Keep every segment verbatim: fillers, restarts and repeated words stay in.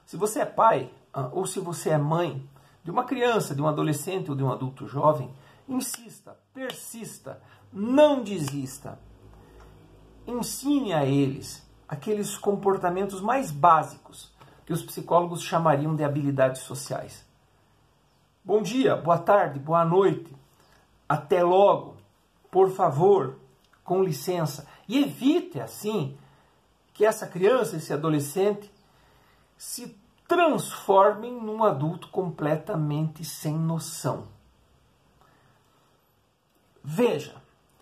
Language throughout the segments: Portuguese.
Se você é pai, ou se você é mãe de uma criança, de um adolescente ou de um adulto jovem, insista, persista, não desista. Ensine a eles aqueles comportamentos mais básicos que os psicólogos chamariam de habilidades sociais. Bom dia, boa tarde, boa noite, até logo, por favor, com licença. E evite, assim, que essa criança, esse adolescente, se transformem num adulto completamente sem noção. Veja,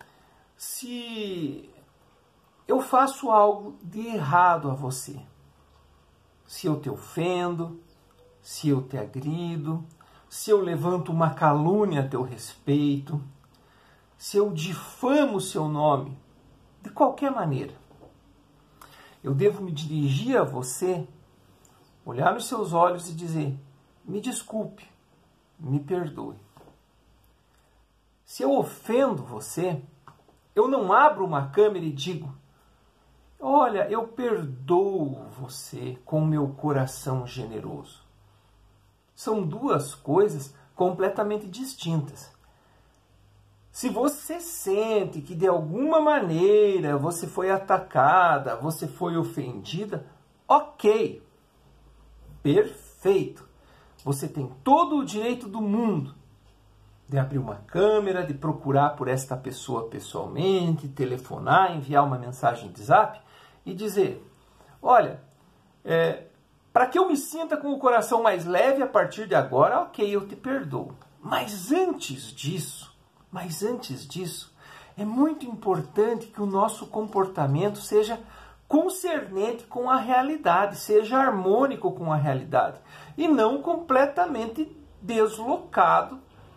se eu faço algo de errado a você, se eu te ofendo, se eu te agrido, se eu levanto uma calúnia a teu respeito, se eu difamo o seu nome, de qualquer maneira, eu devo me dirigir a você, olhar nos seus olhos e dizer: me desculpe, me perdoe. Se eu ofendo você, eu não abro uma câmera e digo: olha, eu perdoo você com o meu coração generoso. São duas coisas completamente distintas. Se você sente que de alguma maneira você foi atacada, você foi ofendida, ok, perfeito. Você tem todo o direito do mundo de abrir uma câmera, de procurar por esta pessoa pessoalmente, telefonar, enviar uma mensagem de zap e dizer: olha, é, para que eu me sinta com o coração mais leve a partir de agora, ok, eu te perdoo. Mas antes disso, mas antes disso, é muito importante que o nosso comportamento seja concernente com a realidade, seja harmônico com a realidade, e não completamente deslocado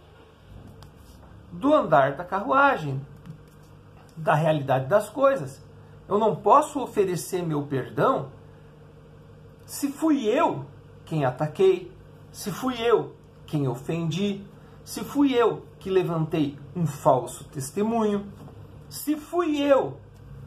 do andar da carruagem, da realidade das coisas. Eu não posso oferecer meu perdão se fui eu quem ataquei, se fui eu quem ofendi, se fui eu que levantei um falso testemunho, se fui eu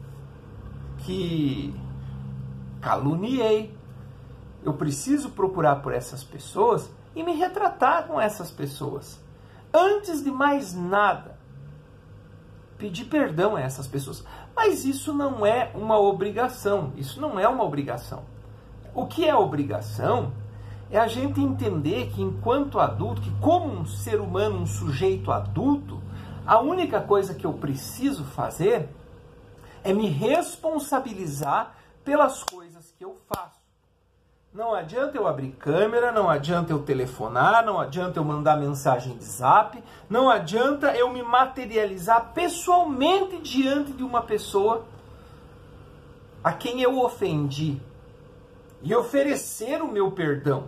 que caluniei. Eu preciso procurar por essas pessoas e me retratar com essas pessoas. Antes de mais nada, pedir perdão a essas pessoas. Mas isso não é uma obrigação. Isso não é uma obrigação. O que é obrigação é a gente entender que, enquanto adulto, que como um ser humano, um sujeito adulto, a única coisa que eu preciso fazer é me responsabilizar pelas coisas que eu faço. Não adianta eu abrir câmera, não adianta eu telefonar, não adianta eu mandar mensagem de zap, não adianta eu me materializar pessoalmente diante de uma pessoa a quem eu ofendi e oferecer o meu perdão.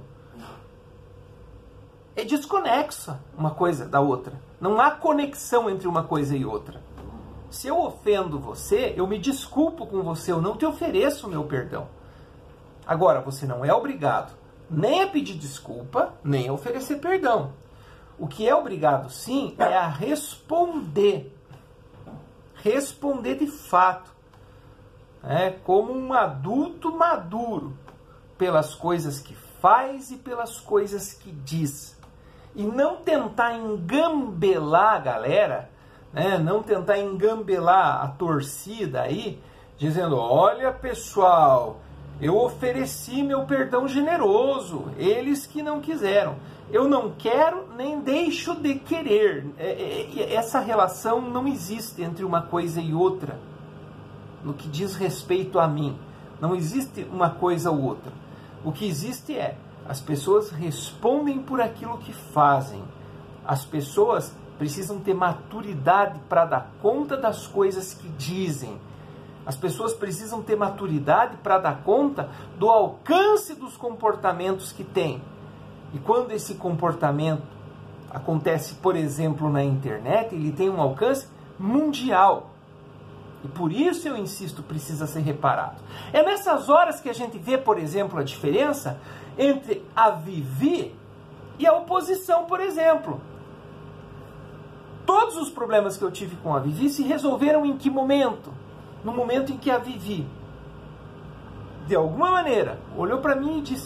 É desconexa uma coisa da outra. Não há conexão entre uma coisa e outra. Se eu ofendo você, eu me desculpo com você, eu não te ofereço o meu perdão. Agora, você não é obrigado nem a pedir desculpa, nem a oferecer perdão. O que é obrigado, sim, é a responder. Responder de fato. É, como um adulto maduro, pelas coisas que faz e pelas coisas que diz. E não tentar engambelar a galera, né? Não tentar engambelar a torcida aí, dizendo: olha, pessoal, eu ofereci meu perdão generoso, eles que não quiseram. Eu não quero nem deixo de querer. Essa relação não existe entre uma coisa e outra. No que diz respeito a mim, não existe uma coisa ou outra. O que existe é, as pessoas respondem por aquilo que fazem. As pessoas precisam ter maturidade para dar conta das coisas que dizem. As pessoas precisam ter maturidade para dar conta do alcance dos comportamentos que têm. E quando esse comportamento acontece, por exemplo, na internet, ele tem um alcance mundial. E por isso eu insisto, precisa ser reparado. É nessas horas que a gente vê, por exemplo, a diferença entre a Vivi e a oposição, por exemplo. Todos os problemas que eu tive com a Vivi se resolveram em que momento? No momento em que a Vivi, de alguma maneira, olhou para mim e disse: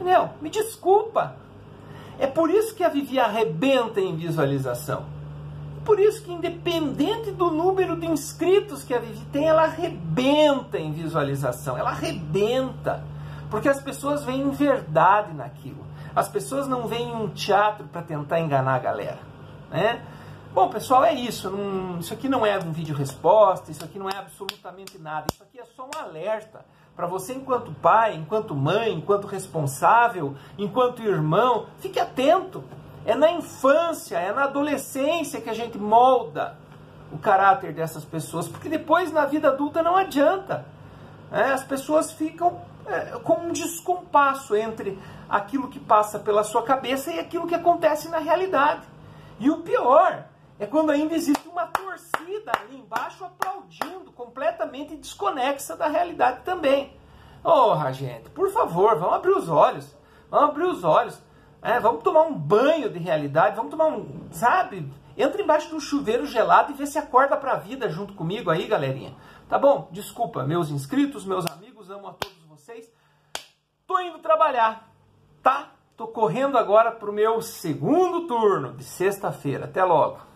Entendeu? Me desculpa. É por isso que a Vivi arrebenta em visualização. É por isso que, independente do número de inscritos que a Vivi tem, ela arrebenta em visualização. Ela arrebenta. Porque as pessoas veem verdade naquilo. As pessoas não veem um teatro para tentar enganar a galera, né? Bom, pessoal, é isso. Não, isso aqui não é um vídeo resposta, isso aqui não é absolutamente nada. Isso aqui é só um alerta para você, enquanto pai, enquanto mãe, enquanto responsável, enquanto irmão. Fique atento. É na infância, é na adolescência que a gente molda o caráter dessas pessoas, porque depois na vida adulta não adianta. É, as pessoas ficam é, com um descompasso entre aquilo que passa pela sua cabeça e aquilo que acontece na realidade. E o pior é quando ainda existe uma torcida ali embaixo aplaudindo, completamente desconexa da realidade também. Porra, gente, por favor, vamos abrir os olhos. Vamos abrir os olhos. É, vamos tomar um banho de realidade, vamos tomar um, sabe? Entra embaixo de um chuveiro gelado e vê se acorda pra vida junto comigo aí, galerinha. Tá bom? Desculpa, meus inscritos, meus amigos, amo a todos vocês. Tô indo trabalhar, tá? Tô correndo agora pro meu segundo turno de sexta-feira. Até logo.